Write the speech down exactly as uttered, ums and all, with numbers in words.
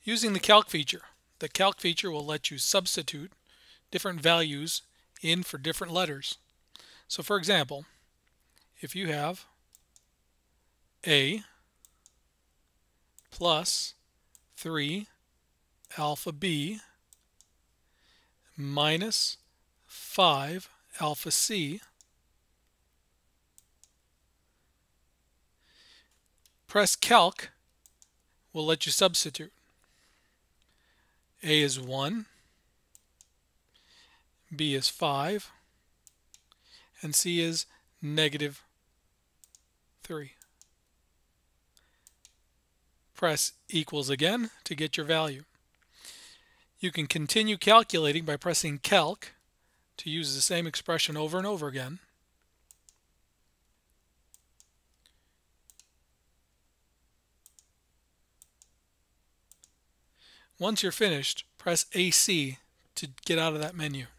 Using the Calc feature. The Calc feature will let you substitute different values in for different letters. So for example, if you have A plus three alpha B minus five alpha C, press Calc will let you substitute. A is one, B is five, and C is negative three. Press equals again to get your value. You can continue calculating by pressing Calc to use the same expression over and over again. Once you're finished, press A C to get out of that menu.